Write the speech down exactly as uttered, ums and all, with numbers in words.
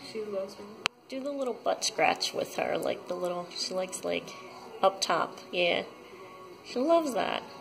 She loves her. Do the little butt scratch with her, like the little, she likes like up top, yeah. She loves that.